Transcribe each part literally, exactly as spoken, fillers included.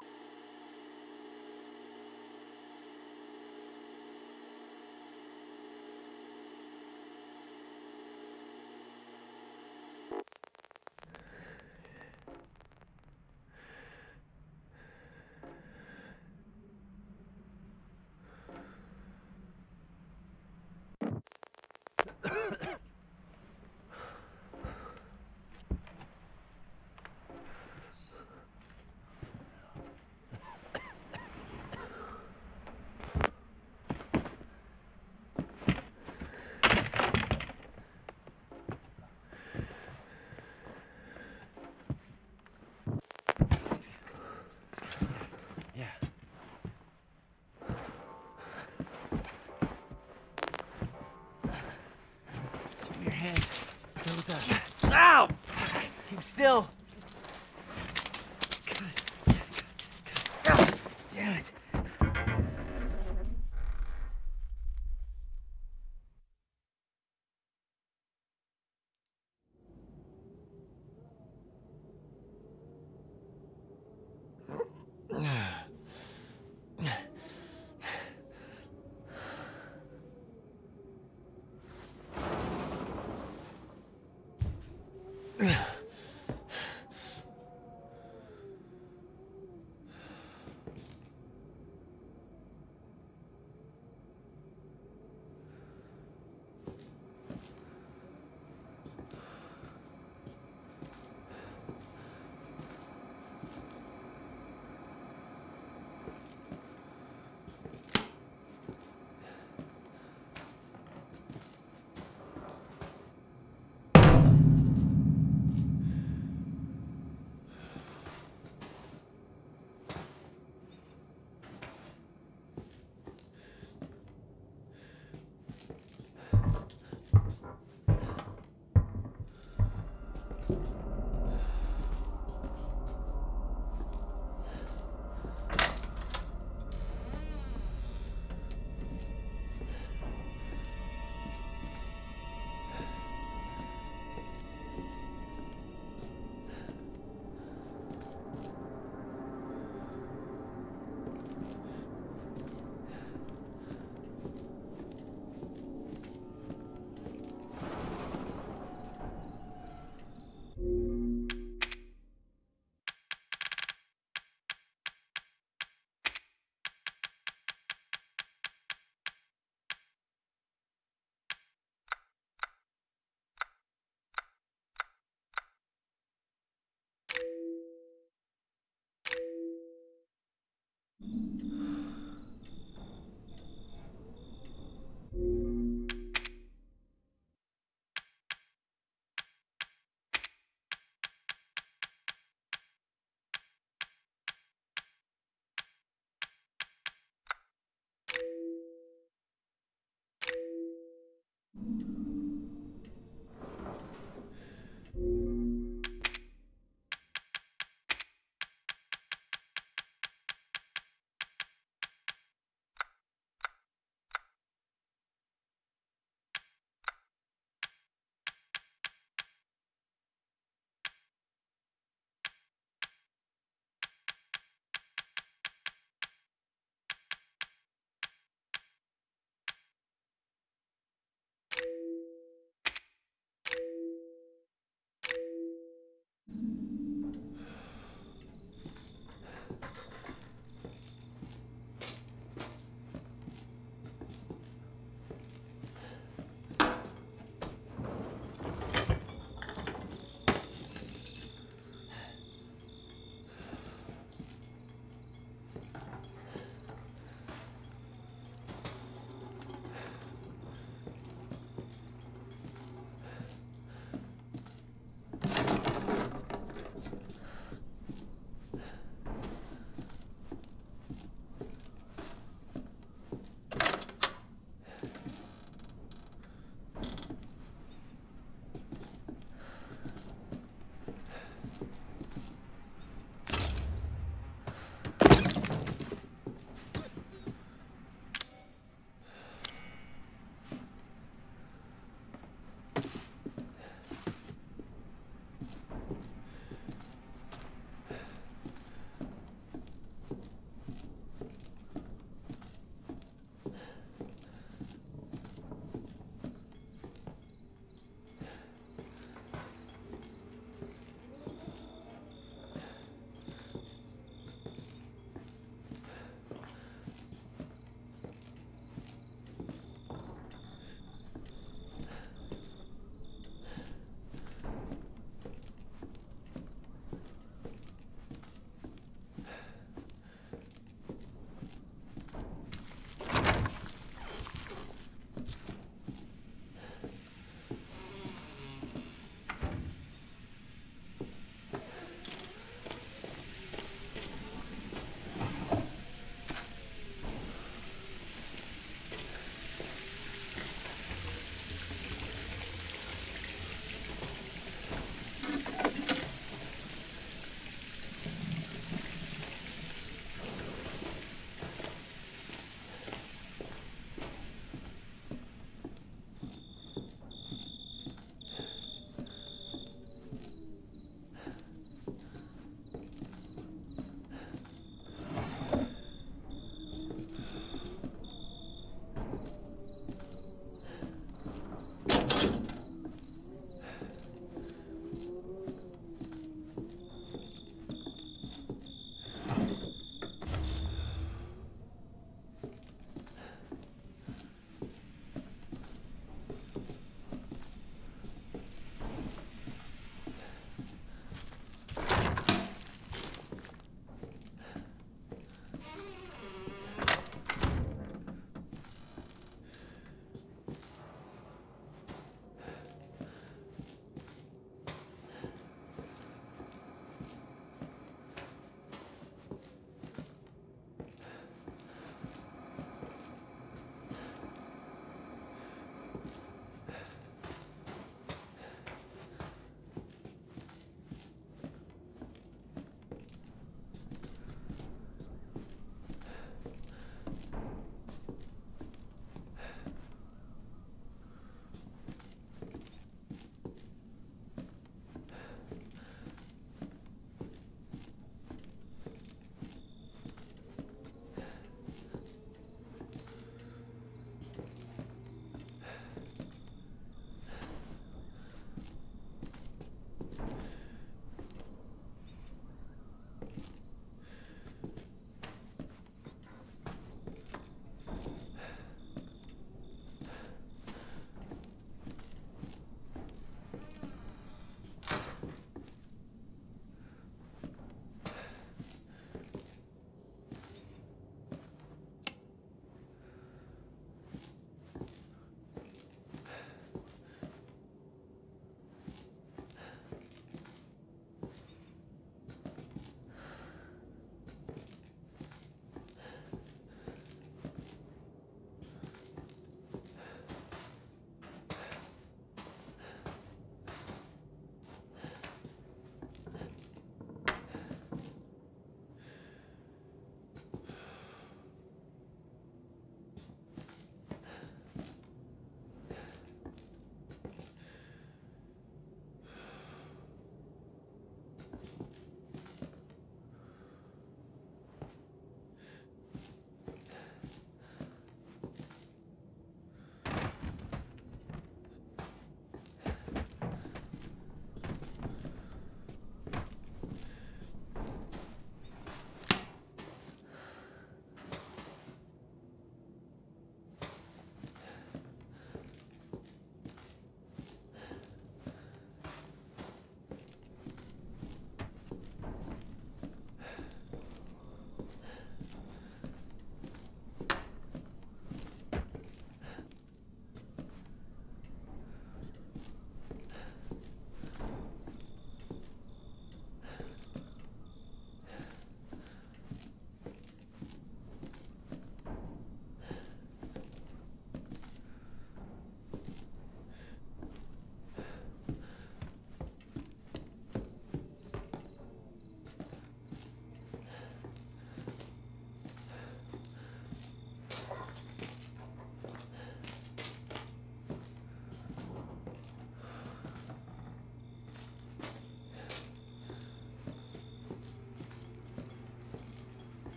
Your hand. Go with that. Ow! Keep still. Damn it.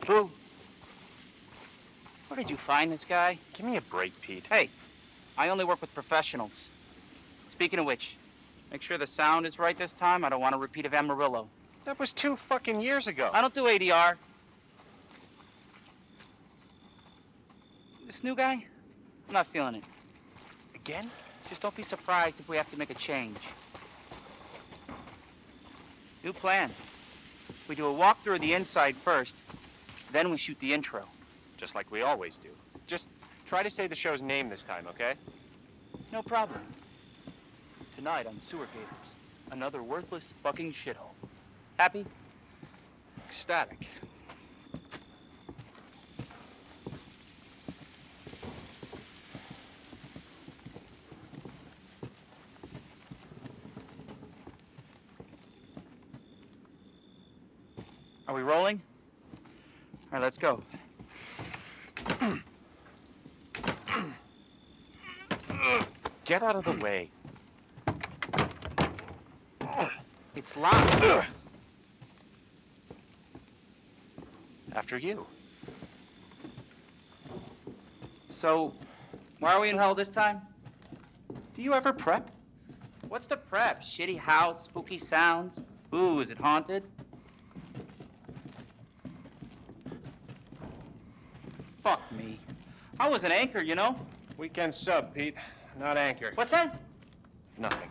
Who? Where did you find this guy? Give me a break, Pete. Hey, I only work with professionals. Speaking of which, make sure the sound is right this time. I don't want a repeat of Amarillo. That was two fucking years ago. I don't do A D R. This new guy? I'm not feeling it. Again? Just don't be surprised if we have to make a change. New plan. We do a walkthrough of the inside first, then we shoot the intro. Just like we always do. Just try to say the show's name this time, okay? No problem. Tonight on Sewer Gators, another worthless fucking shithole. Happy? Ecstatic. Are we rolling? All right, let's go. Get out of the way. It's locked. After you. So, why are we in hell this time? Do you ever prep? What's the prep? Shitty house, spooky sounds? Ooh, is it haunted? Fuck me. I was an anchor, you know? Weekend sub, Pete. Not anchor. What's that? Nothing.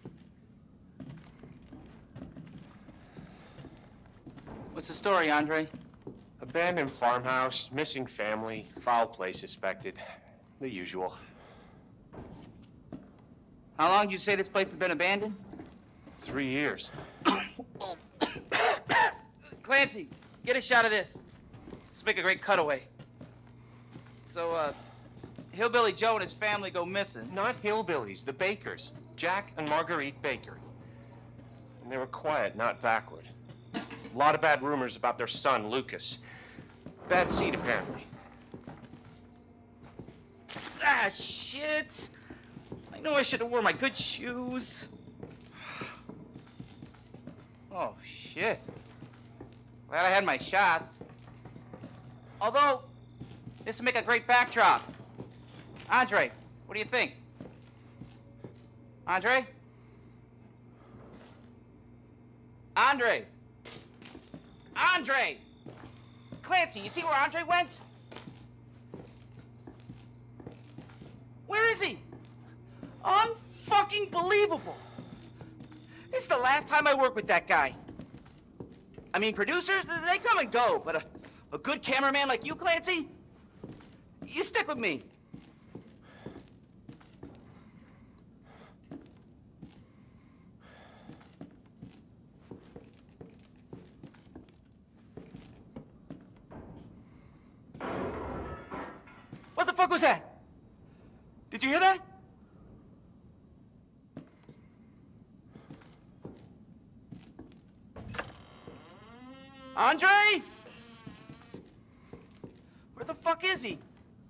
What's the story, Andre? Abandoned farmhouse, missing family, foul play suspected. The usual. How long did you say this place has been abandoned? Three years. Clancy, get a shot of this. Let's make a great cutaway. So, uh, Hillbilly Joe and his family go missing. Not hillbillies, the Bakers. Jack and Marguerite Baker. And they were quiet, not backward. A lot of bad rumors about their son, Lucas. Bad seed, apparently. Ah, shit. I know I should have worn my good shoes. Oh, shit. Glad I had my shots. Although, this would make a great backdrop. Andre, what do you think? Andre? Andre! Andre! Clancy, you see where Andre went? Where is he? Unfucking believable. This is the last time I work with that guy. I mean, producers, they come and go, but a, a good cameraman like you, Clancy, you stick with me. What the fuck was that? Did you hear that? Andre? Where the fuck is he?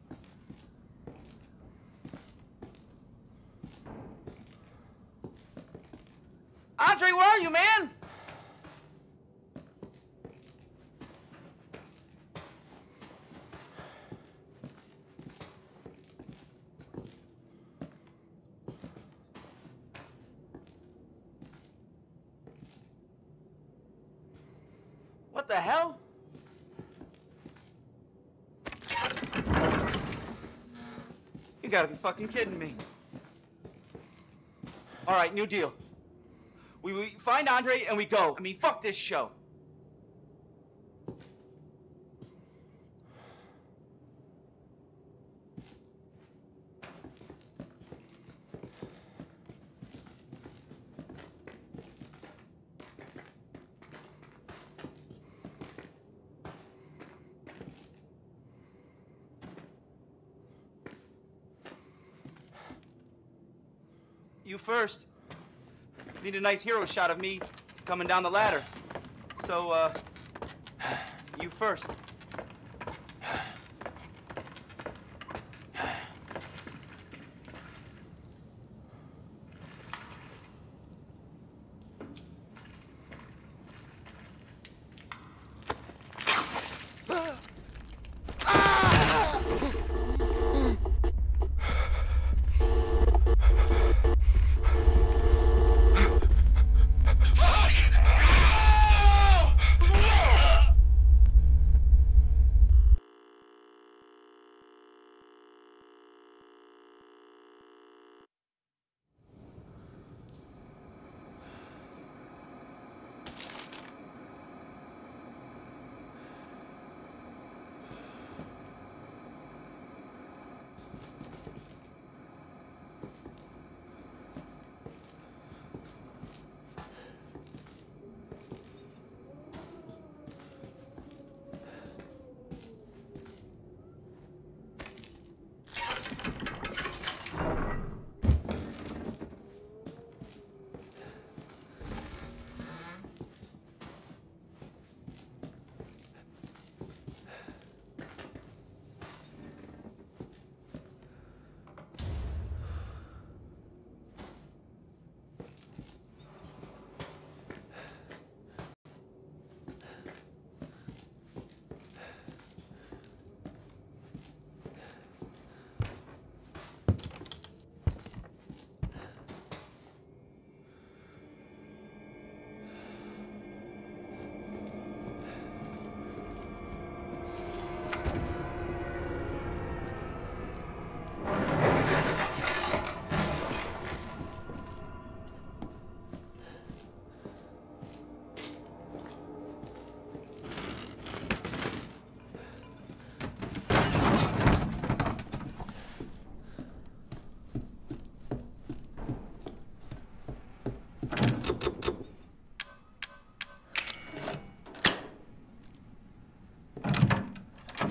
Andre, where are you, man? What the hell? You gotta be fucking kidding me. All right, new deal. We, we find Andre and we go. I mean, fuck this show. You first. Need a nice hero shot of me coming down the ladder. So, uh, you first. Ah!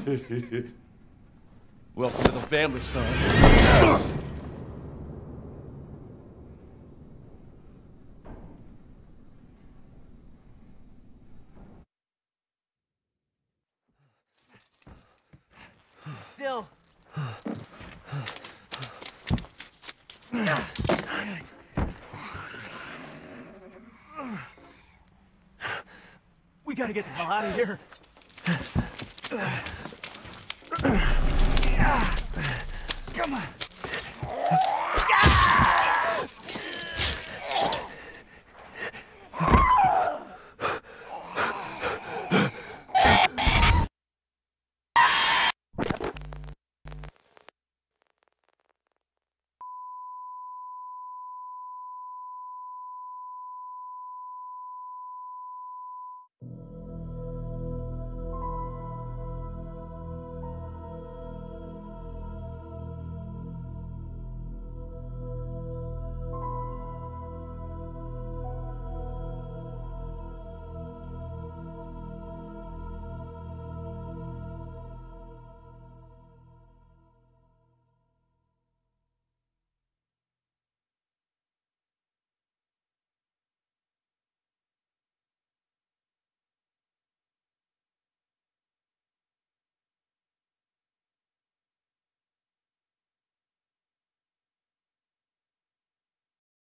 Welcome to the family, son. Still. We gotta get the hell out of here. Come on.